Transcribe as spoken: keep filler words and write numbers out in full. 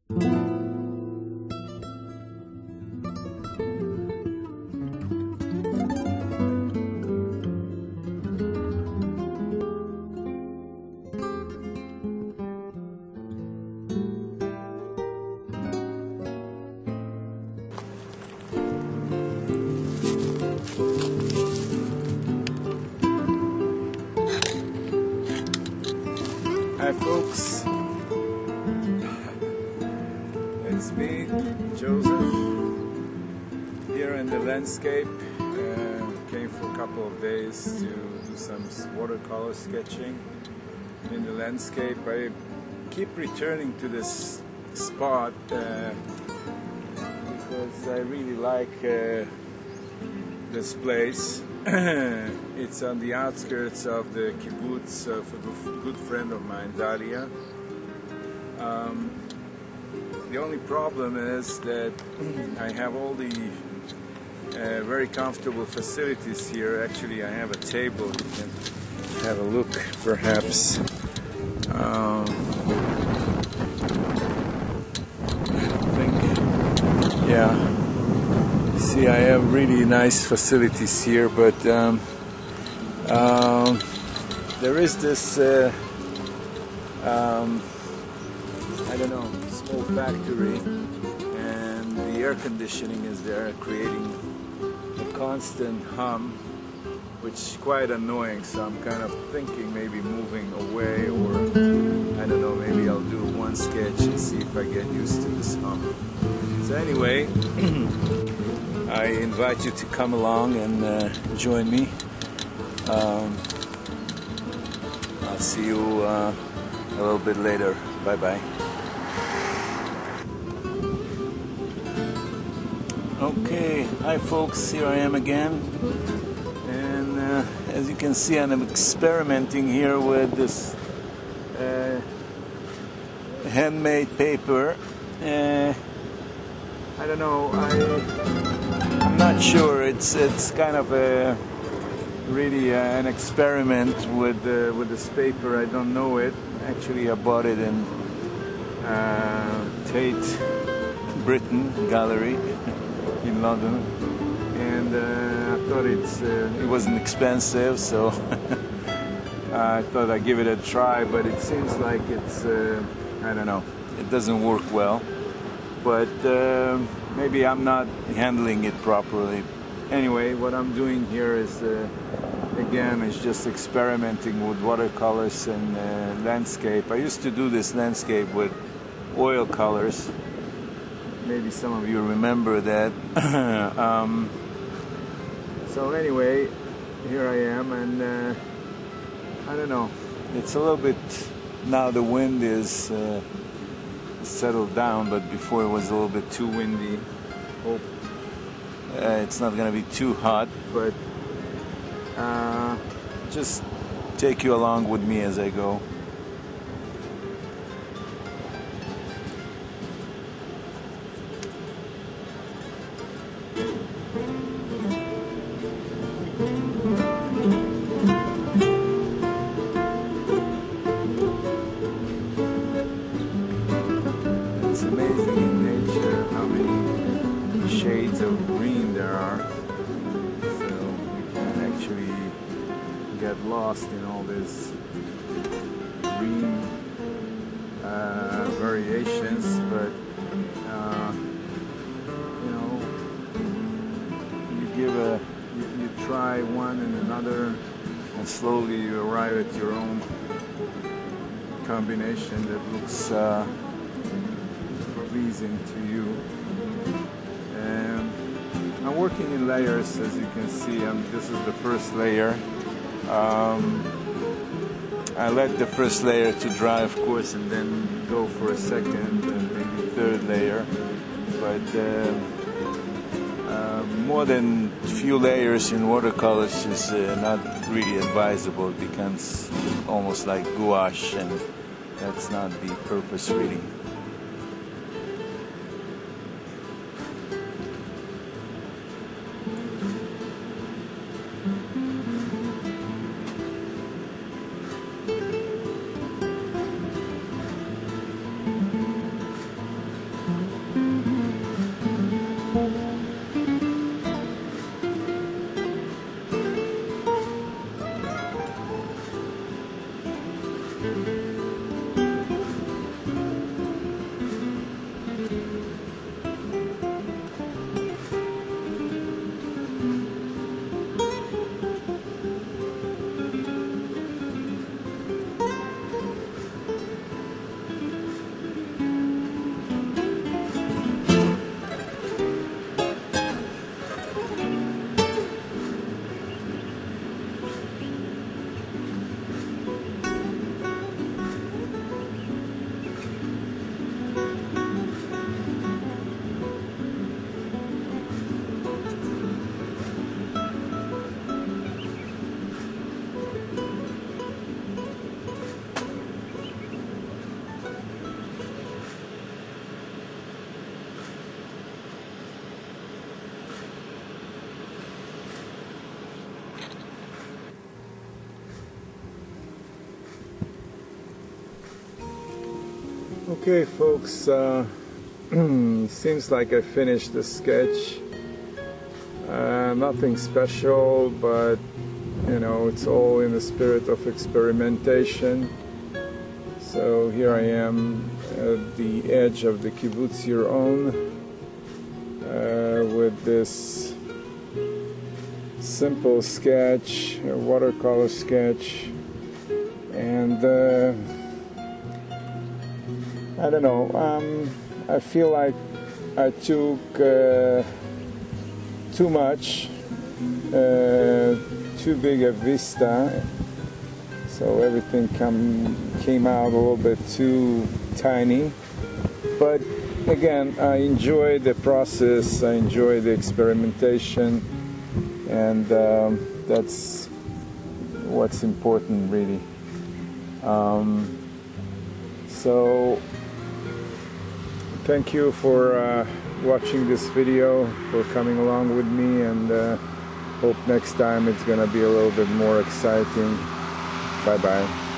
Hi folks, it's me, Joseph, here in the landscape. Uh, came for a couple of days to do some watercolor sketching in the landscape. I keep returning to this spot uh, because I really like uh, this place. It's on the outskirts of the kibbutz of a good friend of mine, Dalia. Um, the only problem is that I have all the uh, very comfortable facilities here. Actually, I have a table. You can have a look, perhaps. Um, I don't think, yeah. See, I have really nice facilities here, but um, um, there is this, uh, um, I don't know, small factory, and the air conditioning is there, creating a constant hum, which is quite annoying. So I'm kind of thinking maybe moving away, or I don't know, maybe I'll do one sketch and see if I get used to this hum. So anyway, I invite you to come along and uh, join me. Um, I'll see you uh, a little bit later. Bye bye. Okay, hi folks, here I am again. And uh, as you can see, I'm experimenting here with this uh, handmade paper. Uh, I don't know, I I'm not sure. It's it's kind of a really uh, an experiment with uh, with this paper. I don't know it. Actually, I bought it in uh, Tate Britain Gallery in London, and uh, I thought it's uh, it wasn't expensive, so I thought I'd give it a try. But it seems like it's uh, I don't know. It doesn't work well, but. Uh, Maybe I'm not handling it properly. Anyway, what I'm doing here is, uh, again, is just experimenting with watercolors and uh, landscape. I used to do this landscape with oil colors. Maybe some of you remember that. um, so anyway, here I am, and uh, I don't know. It's a little bit, now the wind is uh, settled down, but before it was a little bit too windy. Hope uh, it's not going to be too hot, but uh, just take you along with me as I go. It's amazing in nature how many shades of green there are. So you can actually get lost in all this green uh, variations, but uh, you know, you give a, you, you try one and another, and slowly you arrive at your own combination that looks uh, pleasing to you. And I'm working in layers, as you can see. Um, this is the first layer. Um, I let the first layer to dry, of course, and then go for a second and maybe third layer. But uh, uh, more than few layers in watercolors is uh, not really advisable. It becomes almost like gouache, and that's not the purpose, really. Okay, folks, uh, seems like I finished the sketch. Uh, nothing special, but you know, it's all in the spirit of experimentation. So here I am at the edge of the Kibbutz Yiron uh, with this simple sketch, a watercolor sketch, and uh, I don't know, um, I feel like I took uh, too much, uh, too big a vista, so everything come, came out a little bit too tiny. But again, I enjoy the process, I enjoy the experimentation, and um, that's what's important, really. Um, so thank you for uh, watching this video, for coming along with me, and uh, hope next time it's gonna be a little bit more exciting. Bye bye.